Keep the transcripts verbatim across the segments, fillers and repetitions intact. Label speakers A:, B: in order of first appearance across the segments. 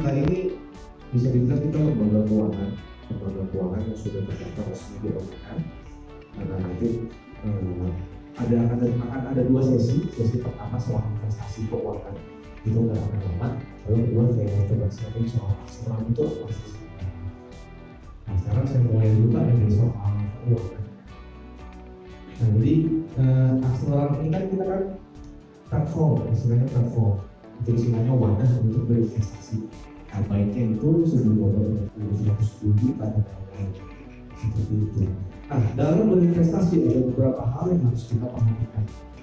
A: kita ini bisa dibilang kita lembaga keuangan, lembaga keuangan yang sudah terdaftar resmi di O J K. Nah, nanti eh, ada ada akan ada dua sesi. Sesi pertama soal investasi keuangan itu nggak akan lama. Lalu kedua saya mau coba sharing soal akselerasi itu apa sih sebenarnya. Nah sekarang saya mulai dulu dari soal keuangan. Nah jadi eh, akselerasi ini kan kita kan platform, istilahnya platform. Itu istilahnya wadah untuk berinvestasi. Nah, baiknya itu sebelum modal seratus ribu pada lain seperti itu. Nah, dalam berinvestasi ada beberapa hal yang harus kita perhatikan.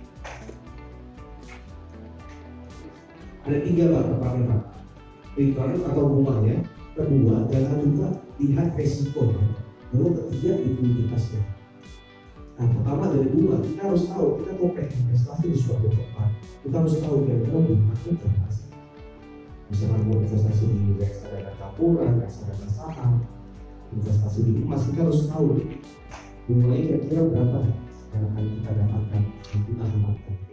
A: Ada tiga pak, tepatnya pak. Return atau bunganya. Kedua, jangan lupa lihat resikonya. Lalu ketiga, likuiditasnya. Nah, pertama dari dua, kita harus tahu kita mau investasi di suatu tempat. Kita harus tahu kira-kira bunganya berapa sih. Misalkan mau investasi di reksadana campuran, reksadana saham, investasi di emas, kita harus tahu bunganya kira-kira berapa yang akan kita dapatkan, yang kita dapatkan.